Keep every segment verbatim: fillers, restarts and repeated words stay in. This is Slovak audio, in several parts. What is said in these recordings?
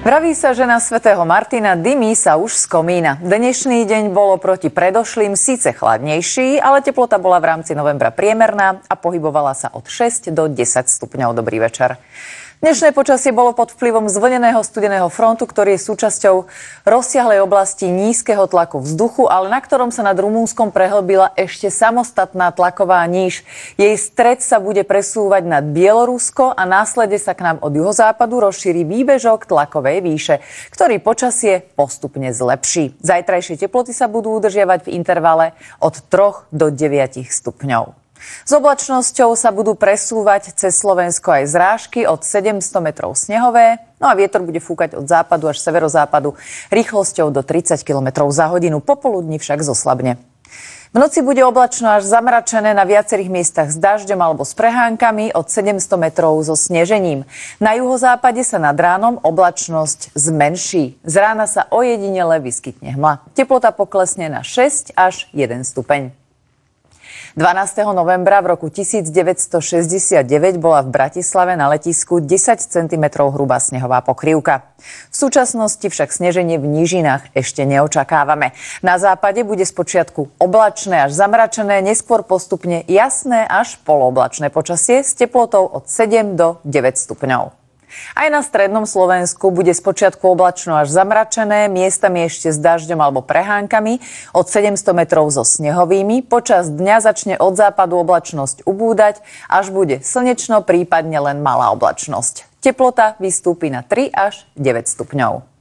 Vraví sa, že na svätého Martina dymí sa už z komína. Dnešný deň bolo proti predošlým síce chladnejší, ale teplota bola v rámci novembra priemerná a pohybovala sa od šesť do desať stupňov. Dobrý večer. Dnešné počasie bolo pod vplyvom zvlneného studeného frontu, ktorý je súčasťou rozsiahlej oblasti nízkeho tlaku vzduchu, ale na ktorom sa nad Rumunskom prehlbila ešte samostatná tlaková níž. Jej stred sa bude presúvať nad Bielorusko a následne sa k nám od juhozápadu rozšíri výbežok tlakovej výše, ktorý počasie postupne zlepší. Zajtrajšie teploty sa budú udržiavať v intervale od troch do deviatich stupňov. S oblačnosťou sa budú presúvať cez Slovensko aj zrážky od sedemsto metrov snehové, no a vietor bude fúkať od západu až severozápadu rýchlosťou do tridsať kilometrov za hodinu, popoludní však zoslabne. V noci bude oblačno až zamračené na viacerých miestach s dažďom alebo s prehánkami od sedemsto metrov so snežením. Na juhozápade sa nad ránom oblačnosť zmenší. Z rána sa ojedinele vyskytne hmla. Teplota poklesne na šesť až jeden stupeň. dvanásteho novembra v roku tisícdeväťstošesťdesiatdeväť bola v Bratislave na letisku desať centimetrov hrubá snehová pokrývka. V súčasnosti však sneženie v nížinách ešte neočakávame. Na západe bude spočiatku oblačné až zamračené, neskôr postupne jasné až polooblačné počasie s teplotou od sedem do deväť stupňov. Aj na strednom Slovensku bude spočiatku oblačno až zamračené, miestami ešte s dažďom alebo prehánkami od sedemsto metrov so snehovými. Počas dňa začne od západu oblačnosť ubúdať, až bude slnečno, prípadne len malá oblačnosť. Teplota vystúpi na tri až deväť stupňov.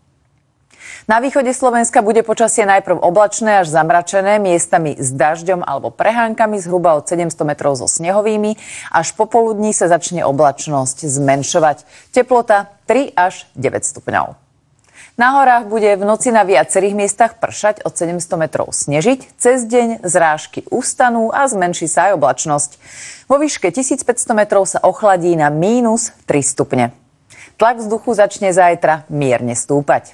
Na východe Slovenska bude počasie najprv oblačné až zamračené, miestami s dažďom alebo prehánkami zhruba od sedemsto metrov so snehovými. Až popoludní sa začne oblačnosť zmenšovať. Teplota tri až deväť stupňov. Na horách bude v noci na viacerých miestach pršať, od sedemsto metrov snežiť. Cez deň zrážky ustanú a zmenší sa aj oblačnosť. Vo výške tisícpäťsto metrov sa ochladí na mínus tri stupne. Tlak vzduchu začne zajtra mierne stúpať.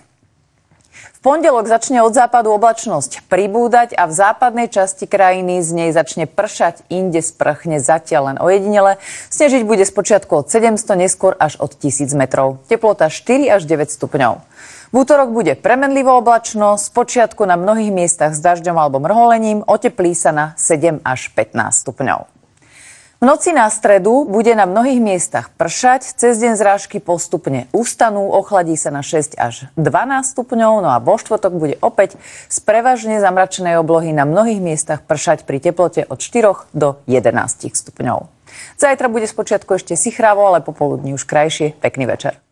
V pondelok začne od západu oblačnosť pribúdať a v západnej časti krajiny z nej začne pršať, inde sprchne zatiaľ len ojedinele. Snežiť bude spočiatku od sedemsto, neskôr až od tisíc metrov. Teplota štyri až deväť stupňov. V útorok bude premenlivo oblačno, spočiatku na mnohých miestach s dažďom alebo mrholením, oteplí sa na sedem až pätnásť stupňov. V noci na stredu bude na mnohých miestach pršať, cez deň zrážky postupne ustanú, ochladí sa na šesť až dvanásť stupňov, no a vo štvrtok bude opäť z prevažne zamračenej oblohy na mnohých miestach pršať pri teplote od štyroch do jedenástich stupňov. Zajtra bude spočiatku ešte sichravo, ale popoludní už krajšie. Pekný večer.